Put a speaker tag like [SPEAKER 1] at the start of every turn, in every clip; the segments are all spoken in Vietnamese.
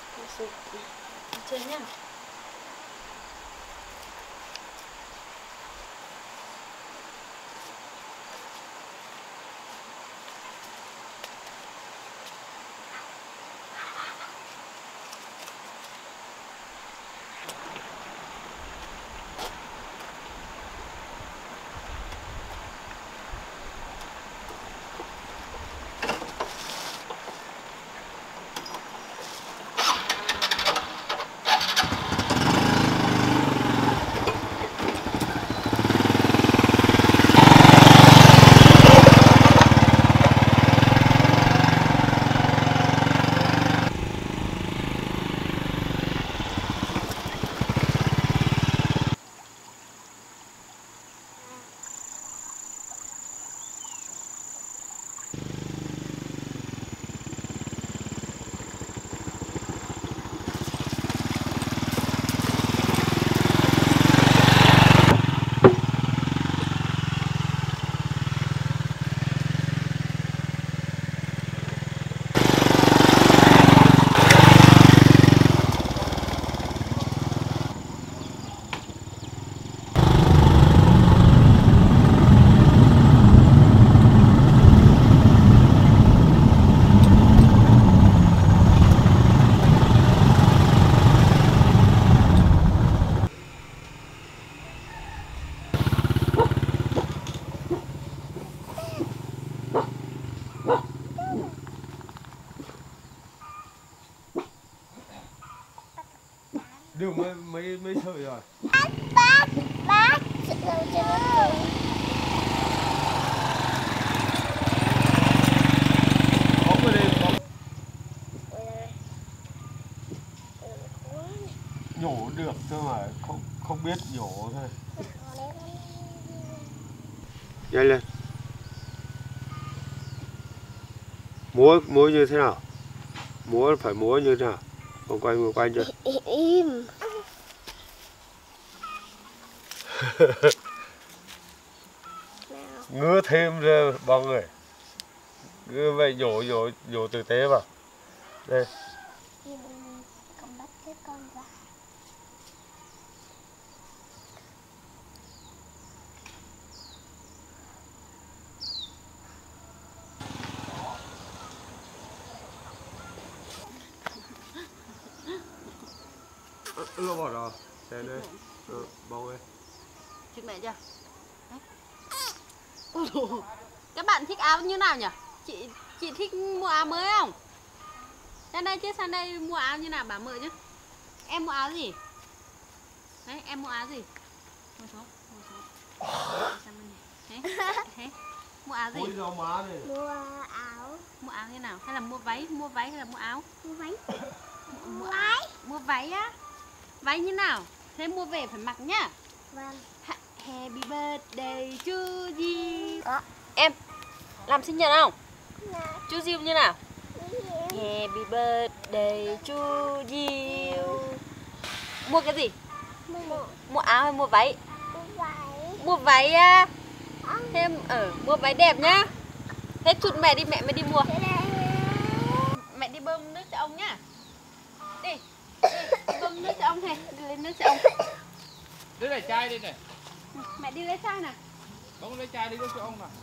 [SPEAKER 1] Chơi nhá.
[SPEAKER 2] Được mấy sợi rồi.
[SPEAKER 3] Bác sự đầu cho nó
[SPEAKER 2] Bóng ở đây bóng. Nhổ được thôi mà không biết nhổ thôi. Nhanh lên. Múa như thế nào? Múa phải múa như thế nào? Một quanh chưa?
[SPEAKER 3] im.
[SPEAKER 2] Ngứa thêm ra bóng người. Ngứa vậy nhổ tử tế vào. Đây.
[SPEAKER 3] Con bắt cái con ra.
[SPEAKER 2] Ưa bỏ rồi. Đây đây. Bóng đây.
[SPEAKER 1] Chụp mẹ chưa? Các bạn thích áo như nào nhỉ? Chị thích mua áo mới không? Sang đây chứ, sang đây mua áo như nào bảo mợ chứ. Em mua áo gì? Đấy, em mua áo gì? Ngồi xuống. Sang bên này. Thế. Mua áo gì?
[SPEAKER 3] Mua áo.
[SPEAKER 1] Mua áo như nào? Hay là mua váy? Mua váy hay là mua áo?
[SPEAKER 3] Mua váy.
[SPEAKER 1] Mua váy á? Váy như nào? Thế mua về phải mặc nhá.
[SPEAKER 3] Vâng.
[SPEAKER 1] Happy birthday to you. Em làm sinh nhật không? Chú Diêu như nào? Happy birthday to you. Mua cái gì? Mua áo hay mua váy? Mua váy á. Thêm mua váy đẹp nhá. Thế chụt mẹ đi, mẹ mới đi mua. Mẹ đi bơm nước cho ông nhá. Đi bơm nước cho ông này, đi lấy nước cho ông.
[SPEAKER 4] Lấy này chai đi này.
[SPEAKER 1] Mẹ đi lấy chai nào.
[SPEAKER 4] Không lấy chai đi cho ông nào.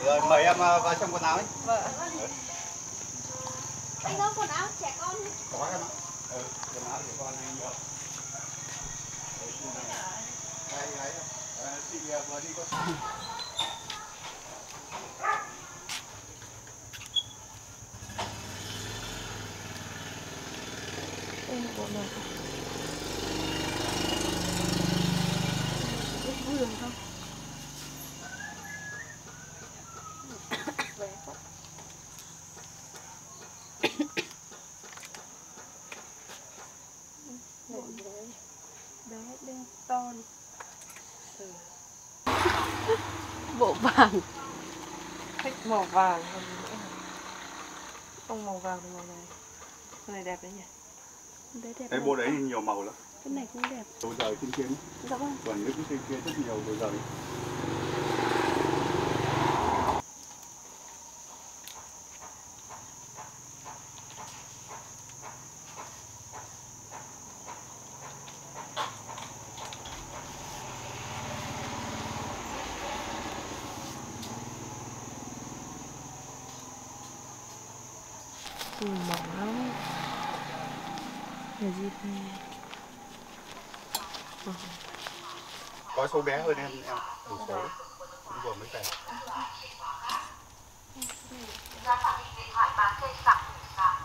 [SPEAKER 5] Rồi mời em vào trong quần áo ấy.
[SPEAKER 1] Vâng.
[SPEAKER 3] Anh có quần áo trẻ con không?
[SPEAKER 5] Có em ạ. Quần áo trẻ con anh nhiều. Đây đấy. Chị vừa đi có.
[SPEAKER 1] Bộ này. Vui được không? Bé to đi. Bộ vàng. Thích màu vàng hơn nữa. Không màu vàng thì màu này. Cái này đẹp đấy nhỉ? Đấy đẹp.
[SPEAKER 5] Cái bộ đấy nhiều màu lắm.
[SPEAKER 1] Cái này cũng đẹp.
[SPEAKER 5] Đồ giời trên kia.
[SPEAKER 1] Dạ vâng.
[SPEAKER 5] Còn những cái kia rất nhiều đồ giời.
[SPEAKER 1] Mỏng lắm. Là gì thế?
[SPEAKER 5] Có số bé hơn em đủ số. Cũng vừa mới về.
[SPEAKER 3] Ra phạm vi điện thoại bán cây sạc để sạc.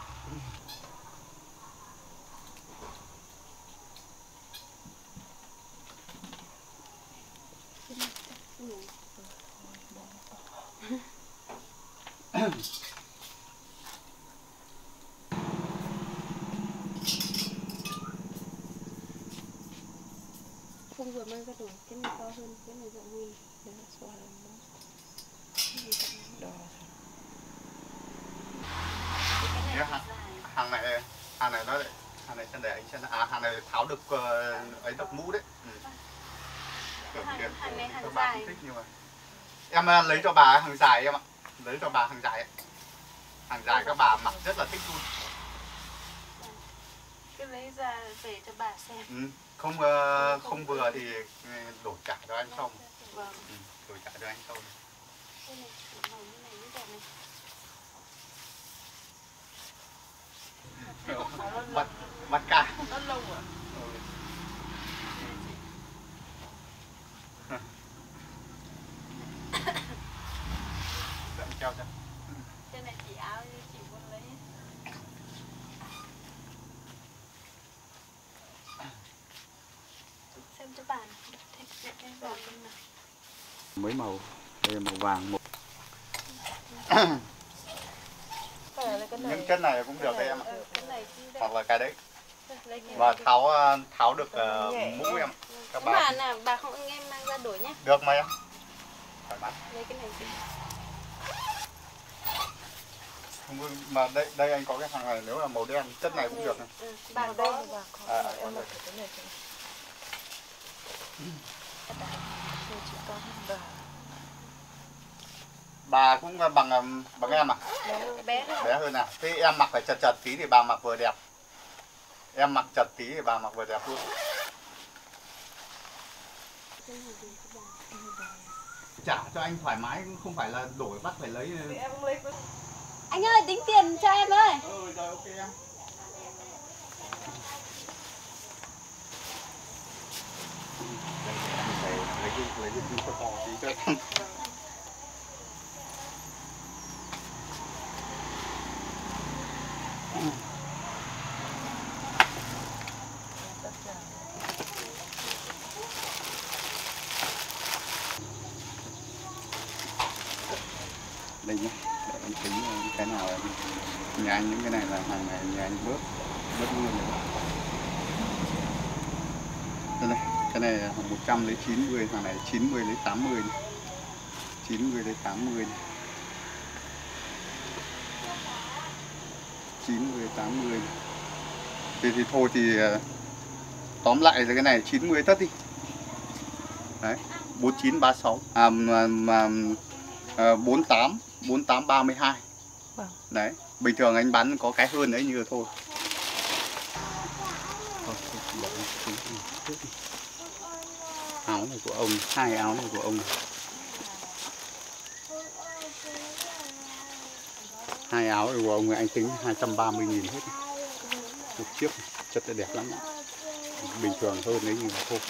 [SPEAKER 1] Không vừa mang ra đổi, cái này to hơn, cái này rộng hơn. Để là xóa làm nó. Đỏ.
[SPEAKER 5] Hàng này nó đấy. Hàng này chân để anh chân hàng này tháo được ấy được mũ đấy.
[SPEAKER 3] Hàng này hàng
[SPEAKER 5] các bạn
[SPEAKER 3] dài.
[SPEAKER 5] thích nhưng mà em lấy cho bà hàng dài em ạ. Lấy cho bà hàng dài ấy. Hàng dài các bà mặc rất là thích luôn.
[SPEAKER 3] Cứ lấy ra về cho bà xem.
[SPEAKER 5] Không vừa thì đổi trả cho anh sau.
[SPEAKER 3] Vâng.
[SPEAKER 5] Đổi trả cho anh sau.
[SPEAKER 3] Cái này màu như này mới đẹp này.
[SPEAKER 5] Bắt cả.
[SPEAKER 1] Nó lông à?
[SPEAKER 5] Dẫn treo cho.
[SPEAKER 3] Cái này chỉ áo như chị muốn lấy. Xem cho bà này. Thích cái vàng bên này.
[SPEAKER 5] Mấy màu. Đây là màu vàng một. Những chân này cũng được đấy em ạ.
[SPEAKER 3] Cái này cũng đẹp.
[SPEAKER 5] Hoặc là cái đấy.
[SPEAKER 3] Lấy cái
[SPEAKER 5] Và
[SPEAKER 3] này.
[SPEAKER 5] tháo được mũ em. Các
[SPEAKER 3] Mà
[SPEAKER 5] bạn.
[SPEAKER 3] là bà không em mang ra đổi nhé.
[SPEAKER 5] Được mà em. Thoải mái.
[SPEAKER 3] Lấy cái này đi.
[SPEAKER 5] Mà đây anh có cái hàng này nếu là màu đen chất này cũng được này.
[SPEAKER 3] Bà
[SPEAKER 1] Ở
[SPEAKER 3] có
[SPEAKER 1] đây thì bà có. Em mặc cái này cho này chỉ to hơn bà.
[SPEAKER 5] Bà cũng bằng em à?
[SPEAKER 3] bé hơn.
[SPEAKER 5] Bé hơn à? Thế em mặc phải chật chật tí thì bà mặc vừa đẹp. Em mặc chật tí thì bà mặc vừa đẹp luôn. Trả cho anh thoải mái, không phải là đổi bắt phải lấy.
[SPEAKER 3] Anh ơi tính tiền cho em ơi.
[SPEAKER 5] Rồi ok em. Lấy cái to tí cho. Đây nhé, để em tính cái nào nhà anh những cái này là hàng này nhà anh bớt luôn rồi. Đây này, cái này là 100 lấy 90, hàng này 90 lấy 80 này. 90 lấy 80 này. 90 80 này. Thì thôi thì tóm lại là cái này 90 tất đi. Đấy, 4936 48 32.
[SPEAKER 1] Vâng.
[SPEAKER 5] Đấy, bình thường anh bán có cái hơn đấy như thôi. Áo này của ông, 2 áo này của ông. Hai áo của ông anh tính 230.000 hết. Một chiếc chất đẹp lắm. Bình thường hơn đấy nhưng mà thôi.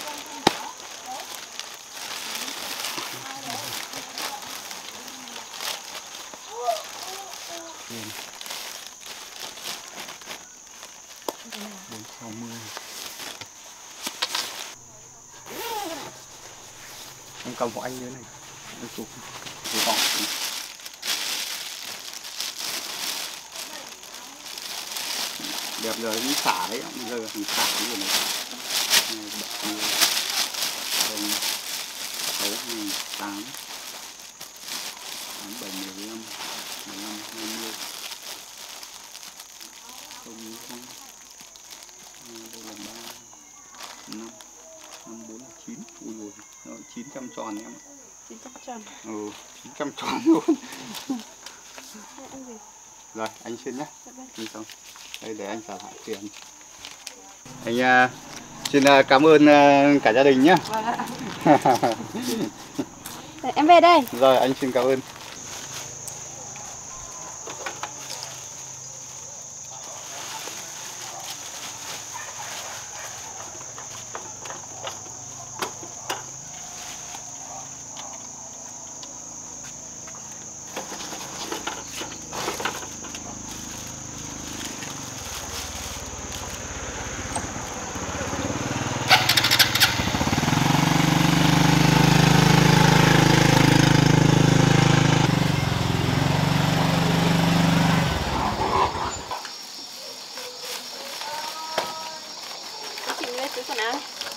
[SPEAKER 5] Em cầm của anh như thế này. Em chụp cái vòng. Đẹp rồi, đi xả đấy, giờ mình xả cái gì này. Đồng 6, 8, 7, 15, 15, 20. Không, đây là 3, 5, 5, 4 là 9. Ui dồi, rồi 900 tròn em.
[SPEAKER 1] 900 tròn.
[SPEAKER 5] Ừ, 900 tròn luôn. Rồi, anh xin nhé. Anh xong. Đây để anh trả lại tiền. Anh xin cảm ơn cả gia đình nhé.
[SPEAKER 1] Em về đây.
[SPEAKER 5] Rồi, anh xin cảm ơn.
[SPEAKER 1] Chị lên túi quần áo.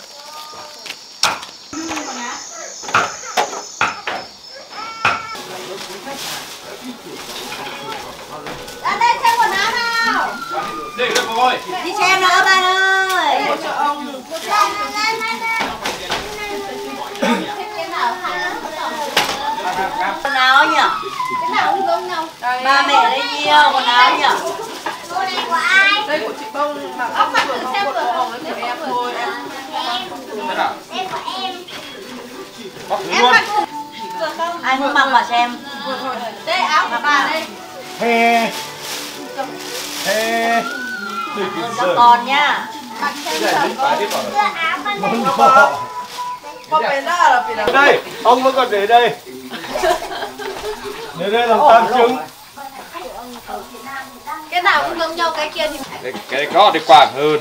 [SPEAKER 3] Ra đây xem quần áo nào.
[SPEAKER 4] Đi lên thôi.
[SPEAKER 3] Đi xem nữa bạn ơi.
[SPEAKER 1] Cho ông.
[SPEAKER 3] Quần áo nhỉ? Cái nào cũng giống nhau. Ba mẹ lấy nhiều quần áo nhỉ? Cô này của ai?
[SPEAKER 1] Đây của chị Bông mà ông vừa không quần áo của em thôi em.
[SPEAKER 3] Em của em.
[SPEAKER 4] Em mặc
[SPEAKER 3] Vừa không? Ai muốn mặc mà xem. Đây áo của bà đây.
[SPEAKER 2] He. He.
[SPEAKER 3] Cho con nhá. Mặc xem thử. Đưa áo con đây.
[SPEAKER 1] Con bé là vì là
[SPEAKER 2] Đây, ông vẫn còn để đây. Để đây làm tam chứng.
[SPEAKER 3] Cái nào cũng giống nhau, cái kia thì
[SPEAKER 4] cái có thì quảng hơn.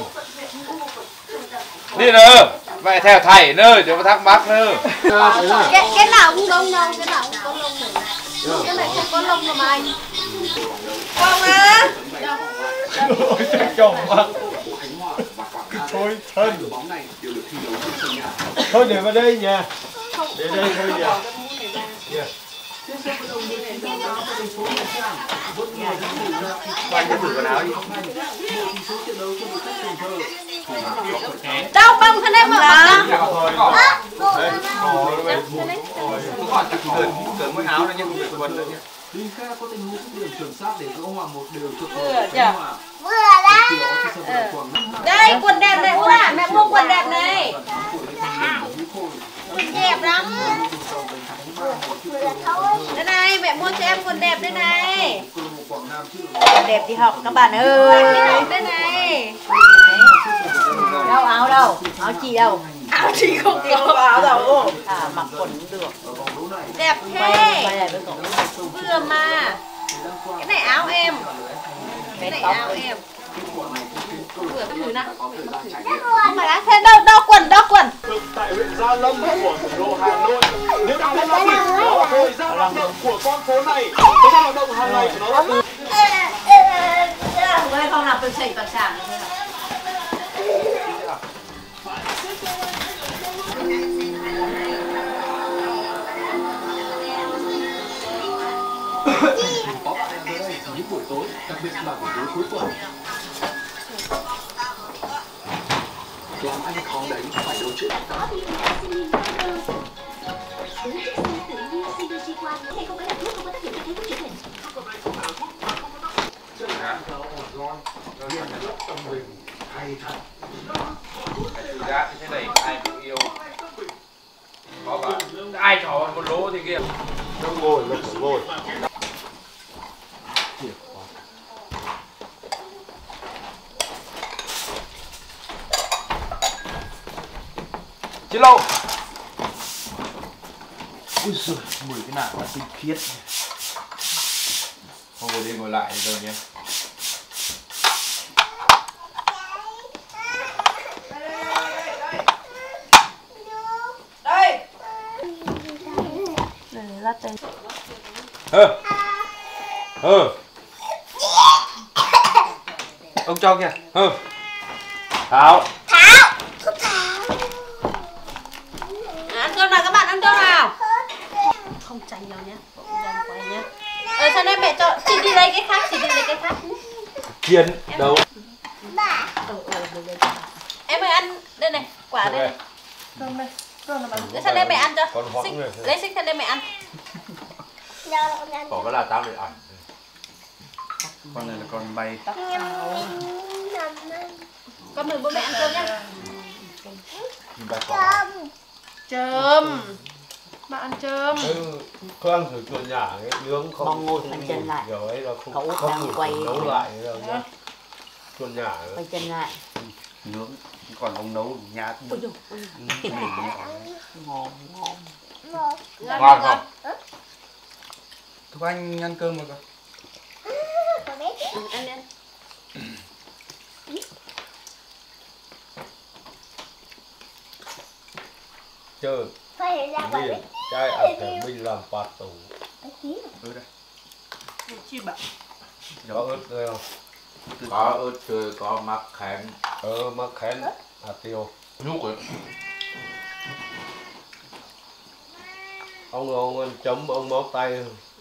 [SPEAKER 4] Đi nữa, mẹ theo thầy nữa, đừng có thắc mắc nữa.
[SPEAKER 3] cái nào cũng giống nhau, cái nào cũng có lông này. Cái này không có lông mà anh. Không á.
[SPEAKER 2] Ôi trời chồng mặc. Thôi thân. Thôi để vào đây nha. Để đây thôi nha.
[SPEAKER 3] Đâu bông thân em mà.
[SPEAKER 5] Cởi mỗi áo ra nhưng không được quần nữa nhé.
[SPEAKER 6] Linh Kha có tình huống điểm chuẩn xác để gỡ hòa một đều cho
[SPEAKER 3] Vừa đấy. Đây quần đẹp này Ua, mẹ mua quần đẹp này. Quần đẹp lắm. Đây này, mẹ mua cho em quần đẹp đây này. Quần đẹp đi học các bạn ơi. Đây này. Đâu áo đâu? Áo chị đâu?
[SPEAKER 1] áo chị không có áo đâu.
[SPEAKER 3] À mặc quần cũng được. Đẹp thế. Vừa mà. Cái này áo em. Cái này áo em. Vừa các thứ nào. Nhưng mà đã thế đâu đo quần.
[SPEAKER 2] Tại huyện Gia Lâm của thủ đô Hà Nội, những cái là thời gian hoạt động của con phố này, thời gian hoạt động hàng ngày của nó là từ
[SPEAKER 3] đây không làm tôi chảy toàn sàng thế nào.
[SPEAKER 6] có bạn em tới đây những buổi tối, đặc biệt là buổi tối cuối tuần. Làm anh khó đấy phải đấu chuyện.
[SPEAKER 4] Thực ra thế này ai cũng yêu. Có cả ai cho một lỗ thì kia.
[SPEAKER 2] nó ngồi.
[SPEAKER 4] Chiến lâu.
[SPEAKER 6] Ui giời, mùi cái nào là tinh khiết.
[SPEAKER 4] Không ngồi đi ngồi lại rồi nhé.
[SPEAKER 3] Đây.
[SPEAKER 1] Lát tên.
[SPEAKER 4] Ông cho kìa. Thảo.
[SPEAKER 3] Ăn cơm nào các bạn, ăn cơm nào. Không tránh nhau nhé. Quay nhé. Sao đây mẹ cho chị đi lấy cái khác, chị đi lấy cái khác.
[SPEAKER 4] Chiến đâu.
[SPEAKER 3] Em ơi ăn đây này, quả đây. Cơm đây. Lấy sang đây mẹ ăn cho. Lấy xích sang đây mẹ ăn.
[SPEAKER 4] Có cái là tao để ăn.
[SPEAKER 5] Con này là con bay.
[SPEAKER 3] Con mời bố mẹ ăn cơm nhá.
[SPEAKER 1] Chơm. Bạn ăn chơm.
[SPEAKER 7] Có ăn thử chuột nhả ấy, nướng không
[SPEAKER 8] Mong ngồi thành chân lại.
[SPEAKER 7] kiểu ấy là không
[SPEAKER 8] Cậu
[SPEAKER 7] không
[SPEAKER 8] đang
[SPEAKER 7] đủ
[SPEAKER 8] quay
[SPEAKER 7] nấu lại rồi nhá. Chuột nhả ấy.
[SPEAKER 8] quay chân lại.
[SPEAKER 5] Nướng. Còn ông nấu nhát.
[SPEAKER 8] Ôi dồi, ngon ngon.
[SPEAKER 4] Ngon không?
[SPEAKER 5] Thúc Anh ăn cơm rồi cơ.
[SPEAKER 3] Ăn đi.
[SPEAKER 7] Chơi mình trai ăn thử mình làm phạt tủ.
[SPEAKER 5] Ừ đây.
[SPEAKER 3] Chim ạ.
[SPEAKER 7] Có ớt đây không?
[SPEAKER 4] Có ớt tươi, có mắc khén.
[SPEAKER 7] Mắc khén, hạt tiêu.
[SPEAKER 4] Nhúc ấy.
[SPEAKER 7] Ông ăn chấm ông máu tay.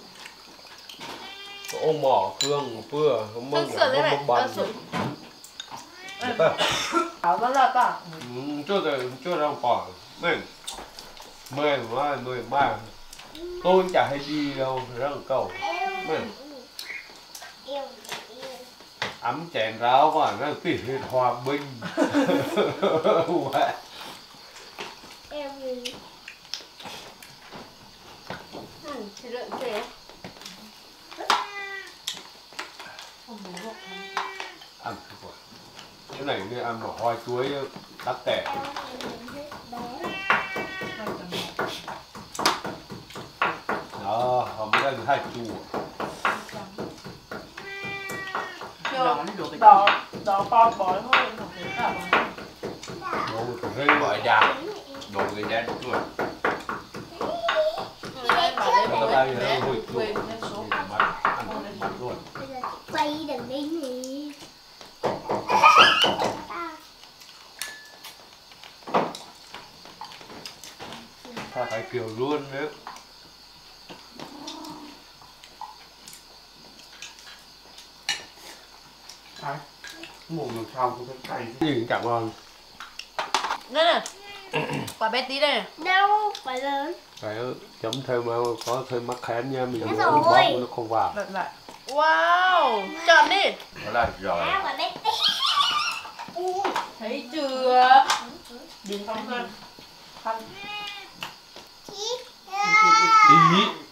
[SPEAKER 7] Ông mỏ cương vừa ông măng ông bắn.
[SPEAKER 1] Áo rất là cả.
[SPEAKER 7] Chưa đâu khỏi mình 10 mai tôi chả hay đi đâu rất là cầu mình ấm chèn ráo và nó tỉ huyệt hòa bình.
[SPEAKER 3] Thịt lợn kìa.
[SPEAKER 7] Ăn thử cái này như ăn một hoa chuối đắt tẻ. Đó, không biết là hai chùa.
[SPEAKER 1] Đó con bói thôi, không thấy cả.
[SPEAKER 7] Đồ thì hơi
[SPEAKER 4] Gọi ra. Đồ người đen chuột.
[SPEAKER 7] nó tay nó hồi chùa. Mặt luôn.
[SPEAKER 9] Quay đừng đi nhỉ.
[SPEAKER 7] Tha phải kiểu luôn đấy.
[SPEAKER 5] Mồm làm sao cũng thấy cay.
[SPEAKER 7] Gì cũng chẳng ngon.
[SPEAKER 3] Đây này. Quả bé tí đây này.
[SPEAKER 9] Đâu phải lớn.
[SPEAKER 7] Phải chấm thêm có thêm mắc khén nha, mình
[SPEAKER 9] Đúng
[SPEAKER 7] bóp
[SPEAKER 9] rồi.
[SPEAKER 7] nó không vào.
[SPEAKER 1] Lật lại. Wow, chọn đi.
[SPEAKER 4] Nó là giỏi.
[SPEAKER 9] Quả bé tí.
[SPEAKER 1] Thấy chưa? Điền không lên.
[SPEAKER 7] Tí.